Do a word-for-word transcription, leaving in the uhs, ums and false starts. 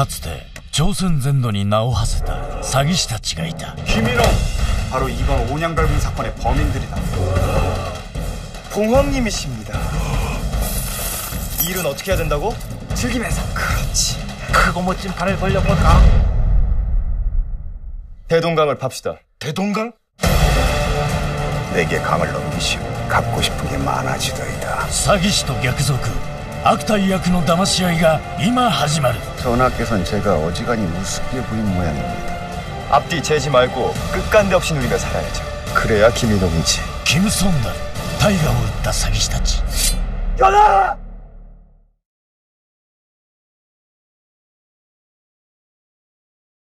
かつて朝鮮全土に名を馳せた詐欺師たちがいた。 김일홍 바로 이번 온양갈굼 사건의 범인들이다. 봉황님이십니다. 이 일은 어떻게 해야 된다고? 즐기면서. 그렇지. 크고 멋진 판을 벌려볼까? 대동강을 팝시다. 대동강? 내게 강을 넘기시오. 갖고 싶은 게 많아지더이다. 詐欺師と逆賊悪態役の騙し合いが今始まる。 전하께서는 제가 어지간히 우습게 보인 모양입니다. 앞뒤 재지 말고 끝간데 없이 누리며 살아야죠. 그래야 김일홍이지. キム・ソンダル、タイガを撃った詐欺師たち。 전하!